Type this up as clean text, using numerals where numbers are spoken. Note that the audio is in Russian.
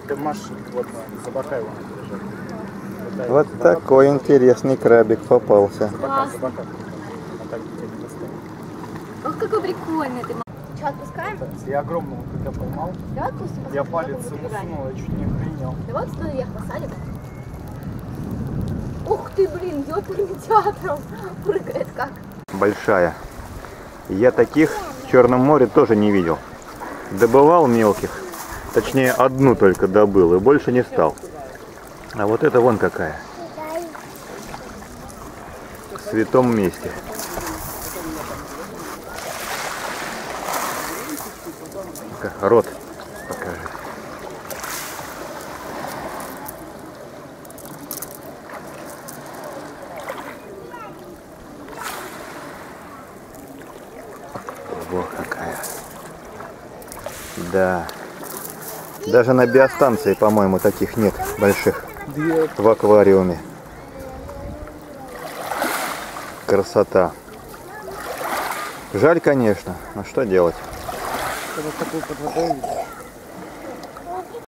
Ты Маш, вот за бока его держать. Вот такой интересный крабик попался. За бока. А так тебя не достанет. Ох, какой прикольный ты. Что, отпускаем? Я огромного когда поймал. Давай отпустим. Я палец ему сунул, я чуть не охренел. Давай вот сюда вверх посадим. Ух ты, блин, ёперным театром прыгает как. Большая. Я таких в Черном море тоже не видел. Добывал мелких. Точнее, одну только добыл и больше не стал. А вот это вон какая. В святом месте. Рот покажи. Вот какая. Да. Даже на биостанции, по-моему, таких нет больших в аквариуме. Красота. Жаль, конечно, но что делать? Когда такой под водой видишь.